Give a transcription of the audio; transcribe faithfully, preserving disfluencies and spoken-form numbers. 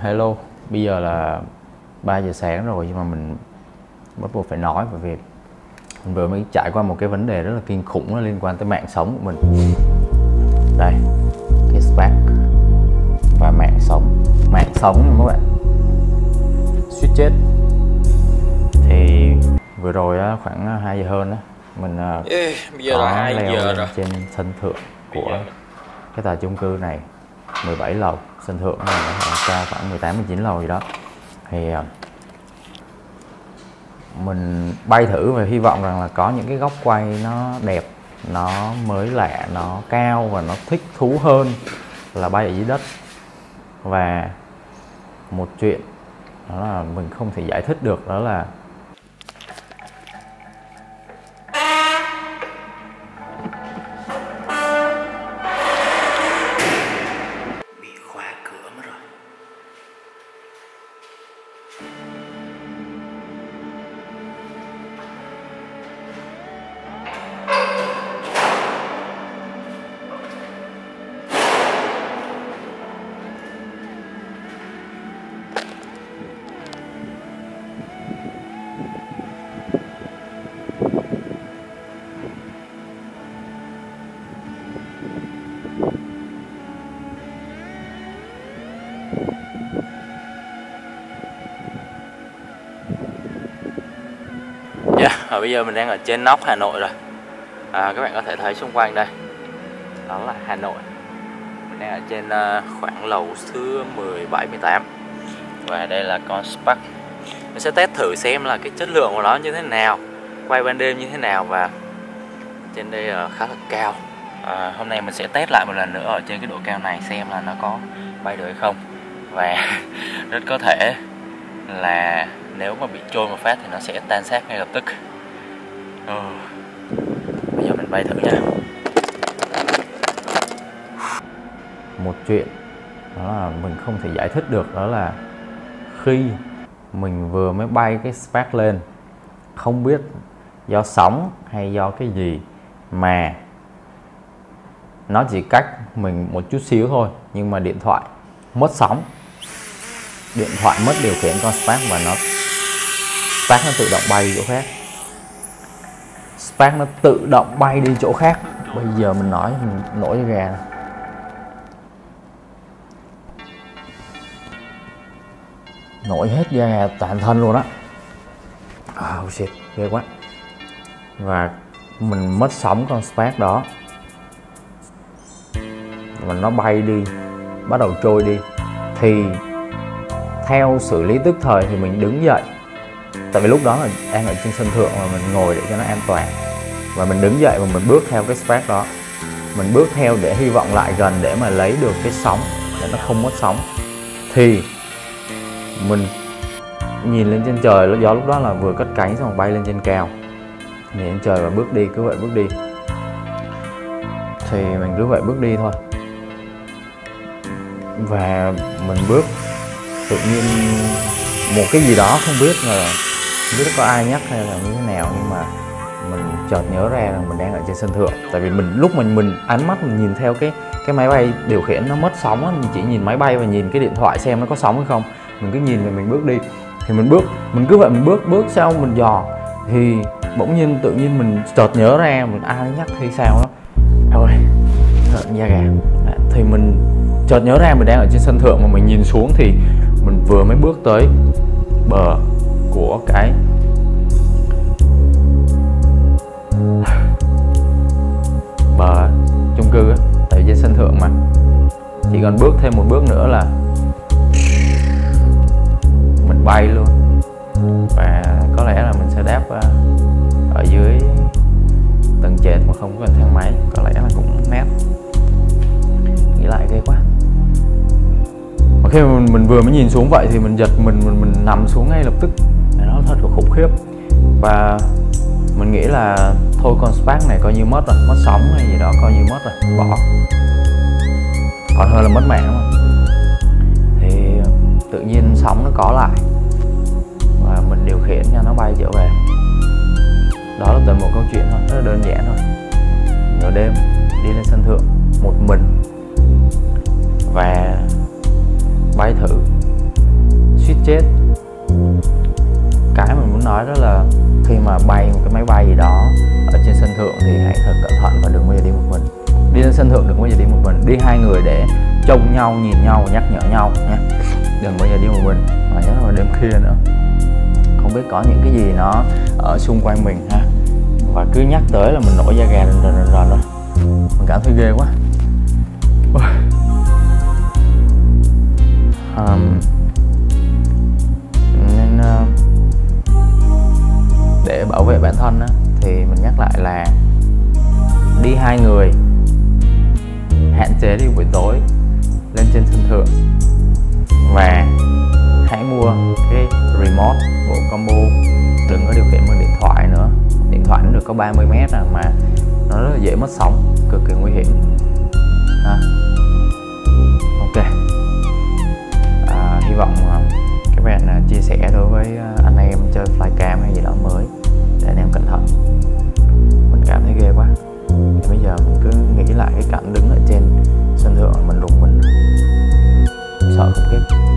hello, bây giờ là ba giờ sáng rồi nhưng mà mình bắt buộc phải nói bởi vì mình vừa mới trải qua một cái vấn đề rất là kinh khủng nó liên quan tới mạng sống của mình. Đây, cái Spark và mạng sống, mạng sống các bạn, suýt chết. Thì vừa rồi á, khoảng hai giờ hơn á, mình Ê, bây giờ có là hai leo giờ lên rồi. trên sân thượng của cái tòa chung cư này, mười bảy lầu, sân thượng này nó cao khoảng mười tám mười chín lầu gì đó. Thì mình bay thử và hy vọng rằng là có những cái góc quay nó đẹp, nó mới lạ, nó cao và nó thích thú hơn là bay ở dưới đất. Và một chuyện đó là mình không thể giải thích được, đó là bị khóa cửa mất rồi. Yeah, và bây giờ mình đang ở trên nóc Hà Nội rồi. À, các bạn có thể thấy xung quanh đây, đó là Hà Nội. Mình đang ở trên uh, khoảng lầu thứ mười bảy mười tám. Và đây là con Spark. Mình sẽ test thử xem là cái chất lượng của nó như thế nào, quay ban đêm như thế nào. Và trên đây uh, khá là cao. À, hôm nay mình sẽ test lại một lần nữa ở trên cái độ cao này xem là nó có bay được hay không. Và rất có thể là nếu mà bị trôi một phát thì nó sẽ tan xác ngay lập tức. ừ. Bây giờ mình bay thử nha. Một chuyện đó là mình không thể giải thích được, đó là khi mình vừa mới bay cái Spark lên, không biết do sóng hay do cái gì mà nó chỉ cách mình một chút xíu thôi, nhưng mà điện thoại mất sóng, điện thoại mất điều khiển con Spark và nó Spark nó tự động bay đi chỗ khác. Spark nó tự động bay đi chỗ khác. Bây giờ mình nói mình nổi da gà này. Nổi hết da gà toàn thân luôn á. Oh shit, ghê quá. Và mình mất sóng con Spark đó, và nó bay đi, bắt đầu trôi đi. Thì theo xử lý tức thời thì mình đứng dậy, tại vì lúc đó là đang ở trên sân thượng mà mình ngồi để cho nó an toàn. Và mình đứng dậy và mình bước theo cái Spark đó, mình bước theo để hy vọng lại gần để mà lấy được cái sóng, để nó không mất sóng. Thì mình nhìn lên trên trời, do lúc đó là vừa cất cánh xong bay lên trên cao, nhìn lên trời và bước đi, cứ vậy bước đi. Thì mình cứ vậy bước đi thôi. Và mình bước, tự nhiên một cái gì đó không biết là không biết có ai nhắc hay là như thế nào, nhưng mà mình chợt nhớ ra rằng mình đang ở trên sân thượng. Tại vì mình lúc mình mình ánh mắt mình nhìn theo cái cái máy bay điều khiển nó mất sóng á, mình chỉ nhìn máy bay và nhìn cái điện thoại xem nó có sóng hay không. Mình cứ nhìn và mình bước đi. Thì mình bước, mình cứ vậy mình bước, bước sau mình dò. Thì bỗng nhiên tự nhiên mình chợt nhớ ra mình ai nhắc hay sao đó. Ôi, hận da gà. Thì mình chợt nhớ ra mình đang ở trên sân thượng mà mình nhìn xuống thì mình vừa mới bước tới bờ của cái bờ chung cư á, tại trên sân thượng mà chỉ cần bước thêm một bước nữa là mình bay luôn. Và có lẽ là mình sẽ đáp ở dưới tầng trệt mà không có cần thang máy, có lẽ là cũng nét. Nghĩ lại ghê quá. Và khi mình, mình vừa mới nhìn xuống vậy thì mình giật mình mình, mình nằm xuống ngay lập tức. Nó thật là khủng khiếp. Và mình nghĩ là thôi con Spark này coi như mất rồi, mất sóng hay gì đó coi như mất rồi, bỏ. Còn hơn là mất mạng mà. Thì tự nhiên sóng nó có lại và mình điều khiển cho nó bay trở về. Đó là toàn bộ câu chuyện thôi, rất là đơn giản thôi. Nửa đêm đi lên sân thượng một mình và bay thử chết. Cái mình muốn nói đó là khi mà bay một cái máy bay gì đó ở trên sân thượng thì hãy thật cẩn thận và đừng bao giờ đi một mình. Đi lên sân thượng đừng bao giờ đi một mình, đi hai người để trông nhau, nhìn nhau, nhắc nhở nhau nha. Đừng bao giờ đi một mình, mà nhớ là đêm khuya nữa, không biết có những cái gì nó ở xung quanh mình ha. Và cứ nhắc tới là mình nổi da gà rần rần rần rần rồi, mình cảm thấy ghê quá. Um, nên uh, để bảo vệ bản thân á, thì mình nhắc lại là đi hai người, hạn chế đi buổi tối lên trên sân thượng, và hãy mua cái remote bộ combo, đừng có điều khiển bằng điện thoại nữa. Điện thoại nó được có ba mươi mét à, mà nó rất là dễ mất sóng, cực kỳ nguy hiểm à. Ok, à, hy vọng các bạn chia sẻ đối với anh em chơi flycam hay gì đó mới để anh em cẩn thận. Mình cảm thấy ghê quá. Thì bây giờ mình cứ nghĩ lại cái cảnh đứng ở trên sân thượng mình rùng mình sợ không biết.